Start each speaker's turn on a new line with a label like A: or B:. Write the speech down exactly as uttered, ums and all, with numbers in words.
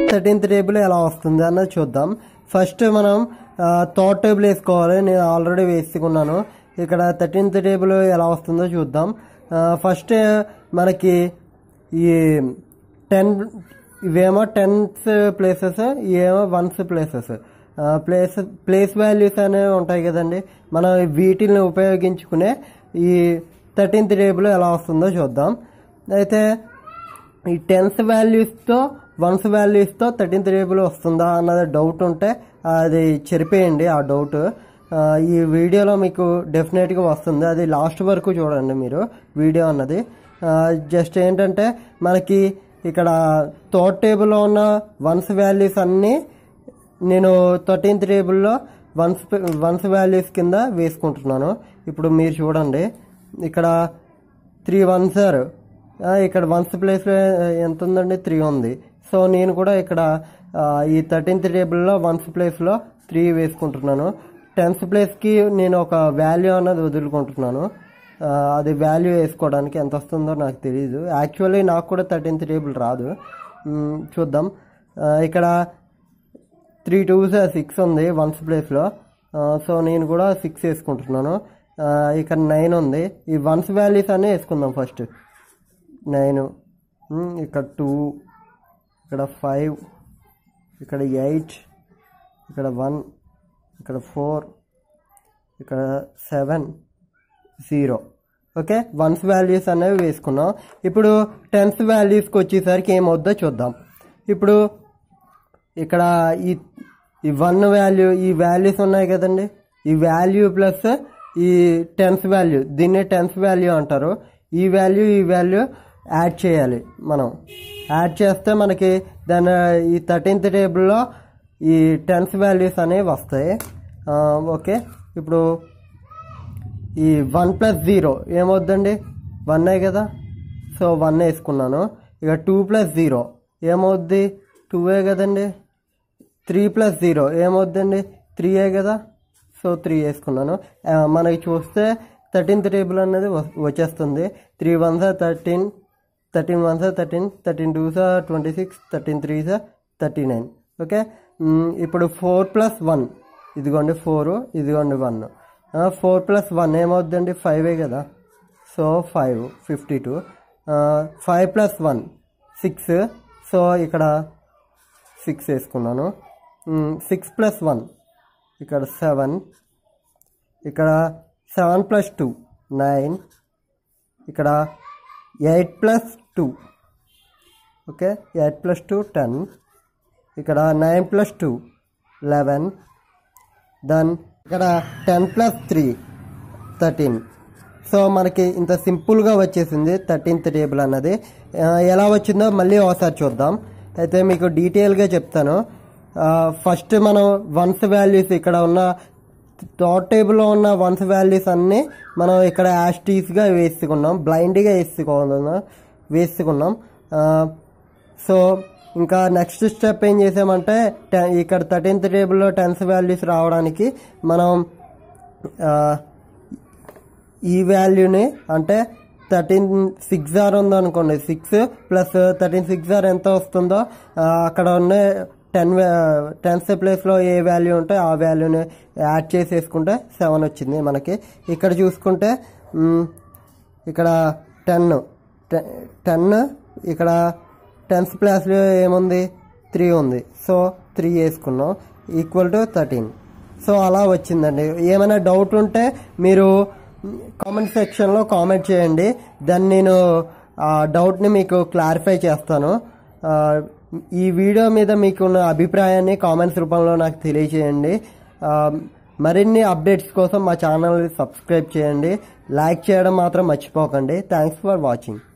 A: Thirteenth table ఎలా వస్తుంది అన్నది చూద్దాం. ఫస్ట్ మనం థర్డ్ టేబుల్ వేసుకోవాలి. నేను ఆల్రెడీ వేసుకున్నాను. ఇక్కడ థర్టీన్త్ టేబుల్ ఎలా వస్తుందో చూద్దాం. ఫస్ట్ మనకి ఈ టెన్ ఇవేమో టెన్స్ ప్లేసెస్, ఇవేమో ones places. Place place values అనేవి ఉంటాయి కదండి. మనం వీటిని ఉపయోగించుకునే ఈ థర్టీన్త్ టేబుల్ ఎలా వస్తుందో చూద్దాం. అయితే ఈ టెన్స్ వాల్యూస్తో వన్స్ వాల్యూస్తో థర్టీన్త్ టేబుల్ వస్తుందా అన్నది డౌట్ ఉంటే అది చెరిపేయండి. ఆ డౌట్ ఈ వీడియోలో మీకు డెఫినెట్గా వస్తుంది. అది లాస్ట్ వరకు చూడండి మీరు వీడియో అన్నది. జస్ట్ ఏంటంటే మనకి ఇక్కడ థర్డ్ టేబుల్లో ఉన్న వన్స్ వాల్యూస్ అన్నీ నేను థర్టీన్త్ టేబుల్లో వన్స్ వన్స్ వాల్యూస్ కింద వేసుకుంటున్నాను. ఇప్పుడు మీరు చూడండి, ఇక్కడ త్రీ వన్స్ ఆర్ ఇక్కడ వన్స్ ప్లేస్ ఎంత ఉందండి, త్రీ ఉంది. సో నేను కూడా ఇక్కడ ఈ థర్టీన్త్ టేబుల్లో వన్స్ ప్లేస్లో త్రీ వేసుకుంటున్నాను. టెన్త్ ప్లేస్కి నేను ఒక వాల్యూ అన్నది వదులుకుంటున్నాను. అది వాల్యూ వేసుకోవడానికి ఎంత వస్తుందో నాకు తెలియదు. యాక్చువల్లీ నాకు కూడా థర్టీన్త్ టేబుల్ రాదు. చూద్దాం. ఇక్కడ త్రీ టూస్ సిక్స్ ఉంది వన్స్ ప్లేస్లో. సో నేను కూడా సిక్స్ వేసుకుంటున్నాను. ఇక్కడ నైన్ ఉంది. ఈ వన్స్ వాల్యూస్ అన్నీ వేసుకుందాం. ఫస్ట్ నైన్, ఇక్కడ టూ, ఇక్కడ ఫైవ్, ఇక్కడ ఎయిట్, ఇక్కడ వన్, ఇక్కడ ఫోర్, ఇక్కడ seven, zero. Okay, ones values అనేవి వేసుకున్నాం. ఇప్పుడు టెన్స్ వాల్యూస్కి వచ్చేసరికి ఏమవుద్దో చూద్దాం. ఇప్పుడు ఇక్కడ ఈ ఈ వన్ వాల్యూ, ఈ వాల్యూస్ ఉన్నాయి కదండి, ఈ వాల్యూ ప్లస్ ఈ టెన్స్ వాల్యూ, దీన్నే టెన్స్ వాల్యూ అంటారు. ఈ వాల్యూ ఈ వాల్యూ యాడ్ చేయాలి. మనం యాడ్ చేస్తే మనకి దాని ఈ థర్టీన్త్ టేబుల్లో ఈ టెన్స్ వాల్యూస్ అనేవి వస్తాయి. ఓకే, ఇప్పుడు ఈ వన్ ప్లస్ జీరో ఏమవుద్దండి, వన్నే కదా. సో వన్ వేసుకున్నాను. ఇక టూ ప్లస్ జీరో ఏమవుద్ది, టూఏ కదండి. త్రీ ప్లస్ జీరో ఏమవుద్దండి, త్రీయే కదా. సో త్రీ వేసుకున్నాను. మనకి చూస్తే థర్టీన్త్ టేబుల్ అనేది వచ్చేస్తుంది. Three ones are thirteen, thirteen ones are thirteen, thirteen twos are twenty six, thirteen threes are thirty nine. Okay, ఇప్పుడు ఫోర్ ప్లస్ వన్, ఇదిగోండి ఫోర్, ఇదిగోండి వన్. ఫోర్ ప్లస్ వన్ ఏమవుద్దండి, ఫైవే కదా. So five, fifty two. Five plus one six. So ఇక్కడ six వేసుకున్నాను. Six plus one ఇక్కడ seven, ఇక్కడ సెవెన్ ప్లస్ టూ నైన్, ఇక్కడ eight plus two, okay, eight plus two ten, ఇక్కడ nine plus two eleven, then ఇక్కడ ten plus three thirteen. So మనకి ఇంత సింపుల్గా వచ్చేసింది థర్టీన్త్ టేబుల్ అన్నది. ఎలా వచ్చిందో మళ్ళీ ఒకసారి చూద్దాం. అయితే మీకు డీటెయిల్గా చెప్తాను. ఫస్ట్ మనం వన్స్ వాల్యూస్ ఇక్కడ ఉన్న థర్డ్ టేబుల్లో ఉన్న వన్స్ వాల్యూస్ అన్నీ మనం ఇక్కడ యాస్టీస్గా వేసుకున్నాం, బ్లైండ్గా వేసుకున్నాం వేసుకున్నాం సో ఇంకా నెక్స్ట్ స్టెప్ ఏం చేసామంటే, ఇక్కడ థర్టీన్త్ టేబుల్లో టెన్స్ వాల్యూస్ రావడానికి మనం ఈ వాల్యూని, అంటే థర్టీన్ సిక్స్ ఆర్ ఉందనుకోండి, six plus thirteen six are ఎంత వస్తుందో అక్కడ ఉన్న టెన్ టెన్స్ ప్లేస్లో ఏ వాల్యూ ఉంటే ఆ వాల్యూని యాడ్ చేసేసుకుంటే సెవెన్ వచ్చింది మనకి. ఇక్కడ చూసుకుంటే ఇక్కడ టెన్ టెన్ ఇక్కడ టెన్స్ ప్లేస్లో ఏముంది, త్రీ ఉంది. సో త్రీ వేసుకున్నాం, ఈక్వల్ టు థర్టీన్. సో అలా వచ్చిందండి. ఏమైనా డౌట్ ఉంటే మీరు కామెంట్ సెక్షన్లో కామెంట్ చేయండి. దాన్ని నేను ఆ డౌట్ని మీకు క్లారిఫై చేస్తాను. ఈ వీడియో మీద మీకున్న అభిప్రాయాన్ని కామెంట్స్ రూపంలో నాకు తెలియజేయండి. మరిన్ని అప్డేట్స్ కోసం మా ఛానల్ని సబ్స్క్రైబ్ చేయండి. లైక్ చేయడం మాత్రం మర్చిపోకండి. Thanks for watching.